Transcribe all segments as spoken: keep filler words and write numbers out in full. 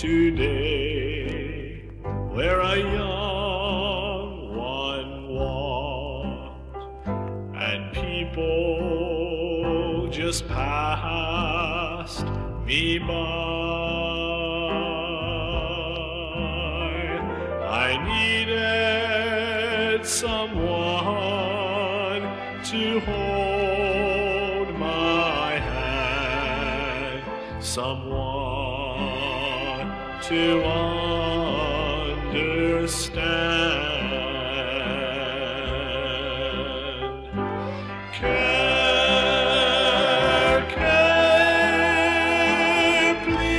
today, where a young one walked, and people just passed me by. I needed someone to hold my hand, someone to understand. Care, care,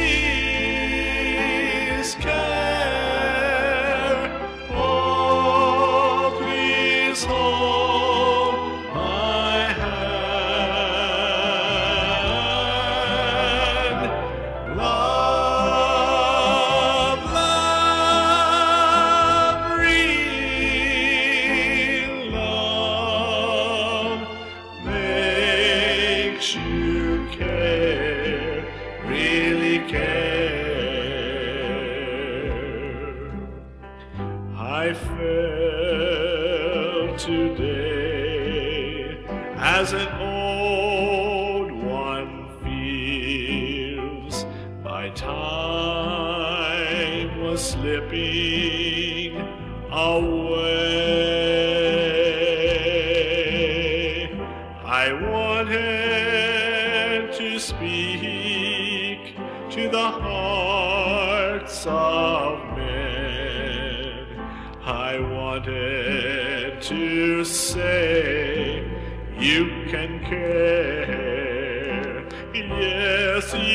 please care. Oh, please hold my hand. Love, love, real love makes you care, really care. I felt today as an old one feels. My time was slipping away. I wanted to speak to the hearts of men. I wanted to say, you can care, yes,